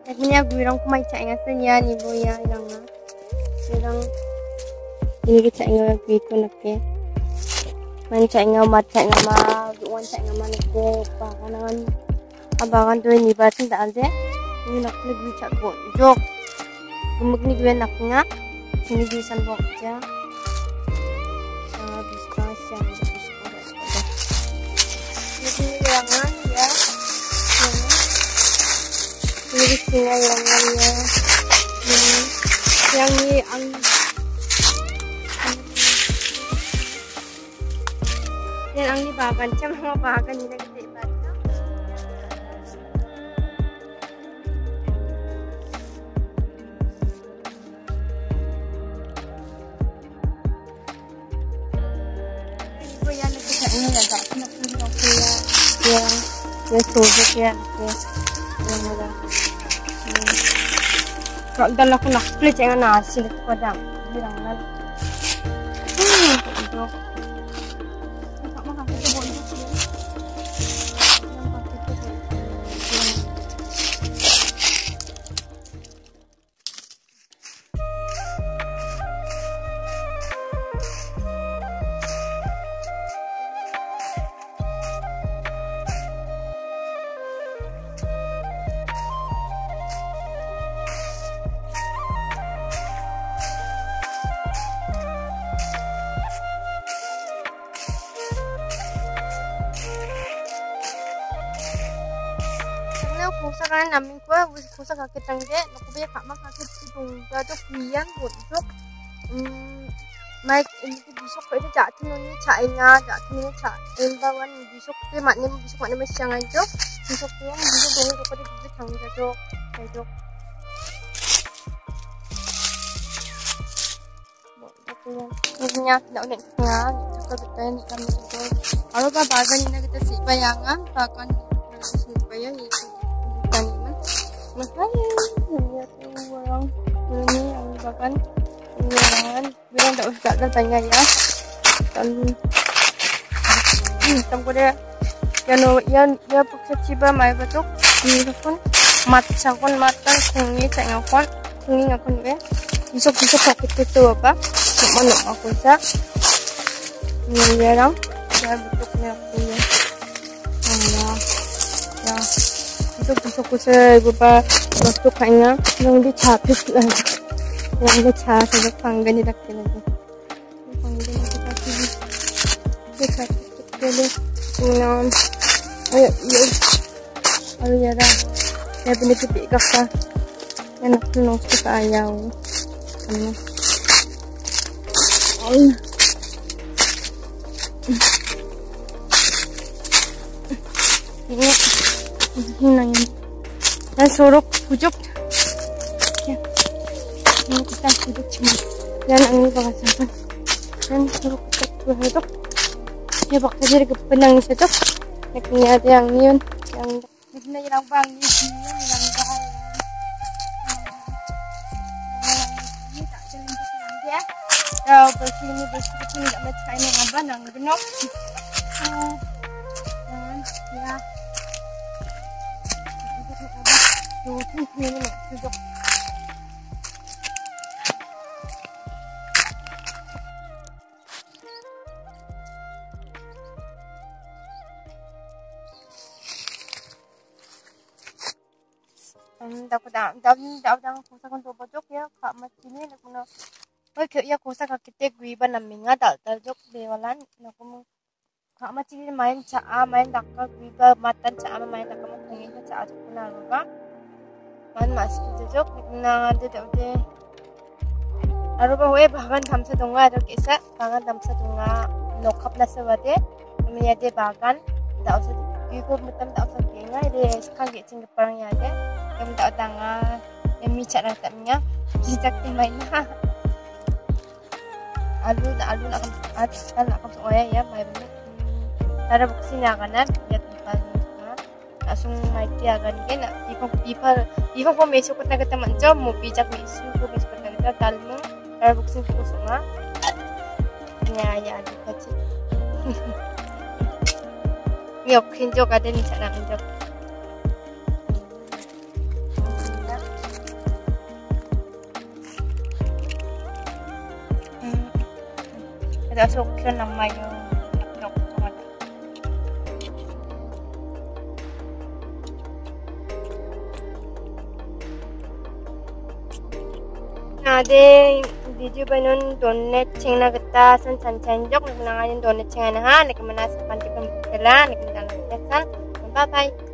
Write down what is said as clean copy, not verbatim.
Kanya birang kumai cak nga senya ni boya irang na. Birang ini ke cak nga biku nakke. Man cak nga mat cak nga ma duan cak nga man ko bagan abagan tu ni batin da alde. Ini nak lebih cak go jok. Gemuk ni gue nak nga. Ini bisan bok ja. Bisa siang bisa ada. Ini irangan ya. Ini singa irangannya. Yang ni ang yan ang libagan siya mga bagan nila gede baca. Ibu yan nagkakain na dapat nakulong kaya ya sobo kaya yan nila. Kalau dalam aku nak play jangan nasi itu kodam bilangan. Untuk kusa kan namin ko kusa kakit ang de nakubaya kama kakit itong gado kuyan buntok Mike ini bisok ko ito jatin ni chainga jatin ni cha embawan bisok te matne bisok matne masyang ajo bisok ko yang bisok dong ko de bisok thang jajo jajo Nya tidak unik nga kita kita ni kami itu kalau bagan ini kita si bayangan bagan supaya itu makanya lihat orang ini yang bahkan bilang tak usah tanya ya dan tunggu deh ya paksa ciba mai betul ini pun matang kungi tak ngakon kungi ngakon besok sakit itu apa mana aku sa ini orang ya bentuknya punya ya besok saya beberapa waktu kayaknya yang dicapit lagi yang dicap saja panggan di dekat lagi panggan di dekat sini dicapit dulu ayo ya dah saya punya titik kakak enak nong suka ayam karena ini dan sorok pujuk ya ini kita pujuk cuma dan ini bakasan dan sorok kita pujuk ya bakal jadi kepenang itu naknya ada yang yun yang yang bang ini yang bahaya ini tak jalan jalan dia bersih ini tidak macam ini apa nang genok dan ya ini sudah daw kusa kon bojok ya kak masini nak mana ya kusa kakite guiba naminga dal jok dewalan nakumu kak masini main caa main dakka guiba matan caa main dakka mungkin caa jokuna lupa man masih jok na de aruba hoe bagan tamsa donga ada kisah bagan tamsa donga nokap nasawade namanya de bagan tak usah guiba mutam tak usah kenga de sekarang gecing keparang ya de yang tak tanga yang micak rasanya jijak mainnya alu nak akan soalnya ya mai benar cara buksinya kanan ya tempatnya langsung mai dia kan kan ipa formasi kita kita macam mau bijak misu formasi kita dalmu cara buksi itu semua ya ada kecil ini oke jok ada nih cara jok Ada suksan ng mayo. Ade video banon donnet cengna san sanjok nak nanganin donnet cengana ha nak manas pantik kelan nak nanganin bye bye.